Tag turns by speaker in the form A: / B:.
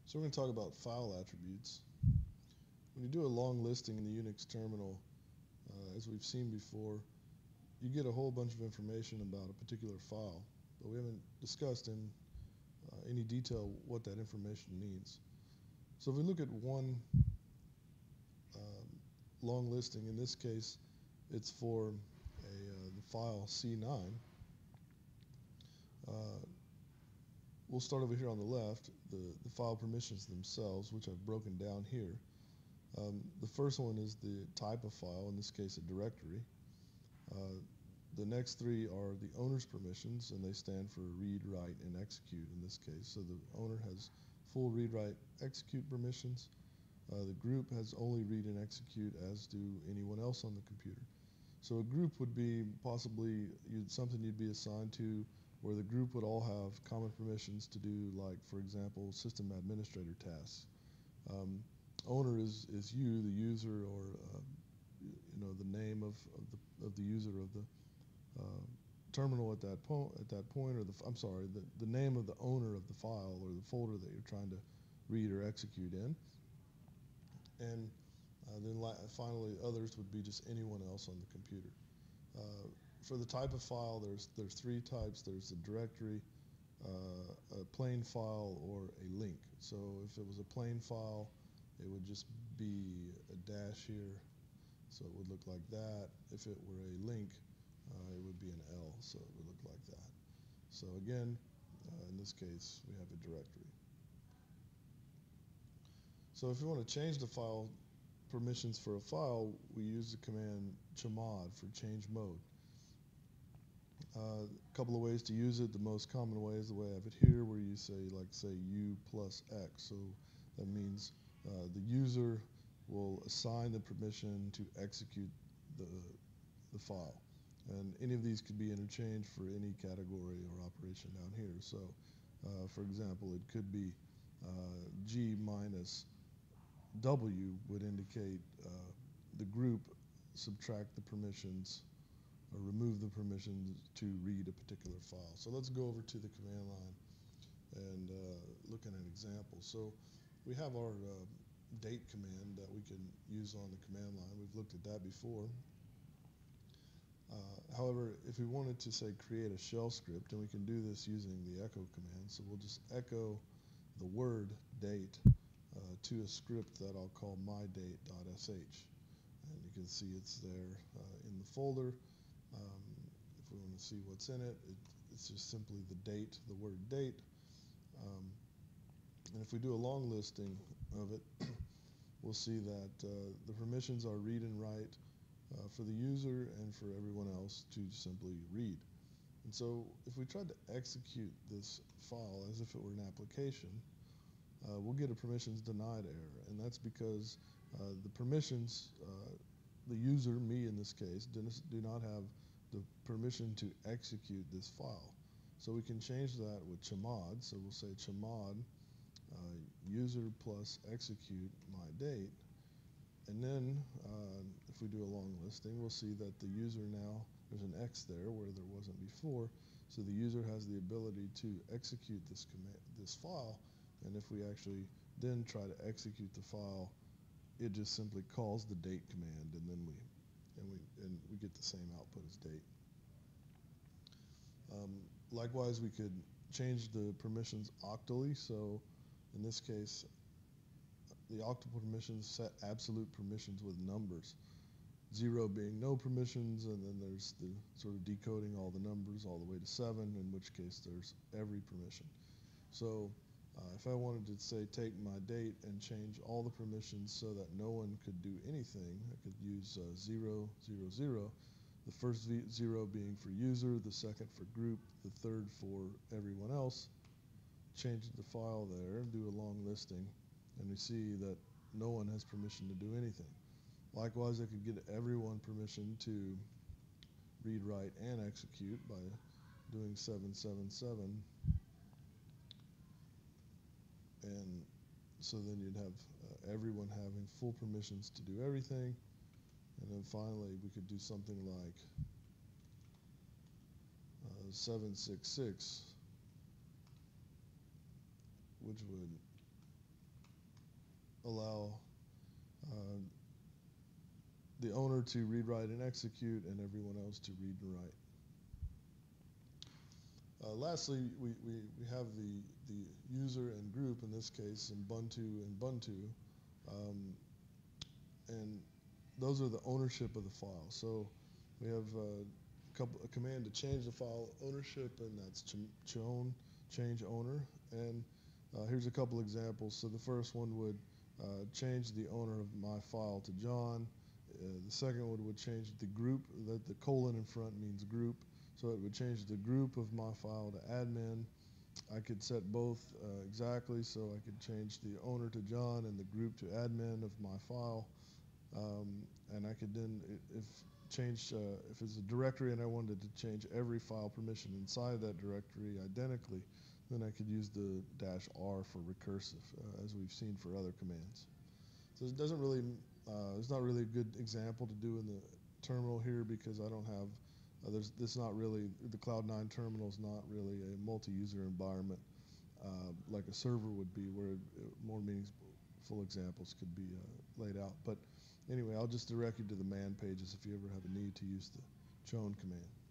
A: So we're going to talk about file attributes. When you do a long listing in the Unix terminal, as we've seen before, you get a whole bunch of information about a particular file, but we haven't discussed in any detail what that information means. So if we look at one long listing, in this case it's for the file C9. We'll start over here on the left, the file permissions themselves, which I've broken down here. The first one is the type of file, in this case a directory. The next three are the owner's permissions, and they stand for read, write, and execute in this case. So the owner has full read, write, execute permissions. The group has only read and execute, as do anyone else on the computer. So a group would be possibly something you'd be assigned to where the group would all have common permissions to do, like, for example, system administrator tasks. Owner is you, the user, or the name of the user of the terminal at that point, or the name of the owner of the file or the folder that you're trying to read or execute in. And then finally, others would be just anyone else on the computer. For the type of file, there's three types. There's a directory, a plain file, or a link. So if it was a plain file, it would just be a dash here, so it would look like that. If it were a link, it would be an L, so it would look like that. So again, in this case, we have a directory. So if you want to change the file permissions for a file, we use the command chmod for change mode. A couple of ways to use it. The most common way is the way I have it here, where you say u plus x. So that means the user will assign the permission to execute the file. And any of these could be interchanged for any category or operation down here. So for example, it could be G minus W would indicate the group subtract the permissions or remove the permissions to read a particular file. So let's go over to the command line and look at an example. So we have our date command that we can use on the command line. We've looked at that before. However, if we wanted to, say, create a shell script, and we can do this using the echo command, so we'll just echo the word date to a script that I'll call mydate.sh. And you can see it's there in the folder. If we want to see what's in it, it's just simply the date, the word date. And if we do a long listing of it, we'll see that the permissions are read and write for the user and for everyone else to simply read. And so if we tried to execute this file as if it were an application, we'll get a permissions denied error. And that's because the permissions, the user, me in this case, do not have the permission to execute this file. So we can change that with chmod. So we'll say chmod user plus execute my date. And then if we do a long listing, we'll see that the user now, there's an X there where there wasn't before. So the user has the ability to execute this file. And if we actually then try to execute the file, it just simply calls the date command, and then we get the same output as date. Likewise, we could change the permissions octally. So in this case, the octal permissions set absolute permissions with numbers. 0 being no permissions, and then there's the sort of decoding all the numbers all the way to 7, in which case there's every permission. So if I wanted to, say, take my date and change all the permissions so that no one could do anything, I could use 0, 0, 0. The first 0 being for user, the second for group, the third for everyone else. Change the file there, do a long listing, and we see that no one has permission to do anything. Likewise, I could get everyone permission to read, write, and execute by doing 777. And so then you'd have everyone having full permissions to do everything. And then finally, we could do something like 766, which would allow uh, the owner to read, write, and execute, and everyone else to read and write. Lastly, we have the user and group, in this case, in Ubuntu and Ubuntu, um, and those are the ownership of the file. So we have a command to change the file ownership, and that's chown, change owner. And here's a couple examples. So the first one would change the owner of my file to John. The second one would change the group, that the colon in front means group. So it would change the group of my file to admin. I could set both exactly, so I could change the owner to John and the group to admin of my file. And I could then, if it's a directory and I wanted to change every file permission inside that directory identically, then I could use the -R for recursive, as we've seen for other commands. So it doesn't really, it's not really a good example to do in the terminal here because I don't have, this not really, the Cloud9 terminal is not really a multi-user environment like a server would be, where more meaningful examples could be laid out. But anyway, I'll just direct you to the man pages if you ever have a need to use the chown command.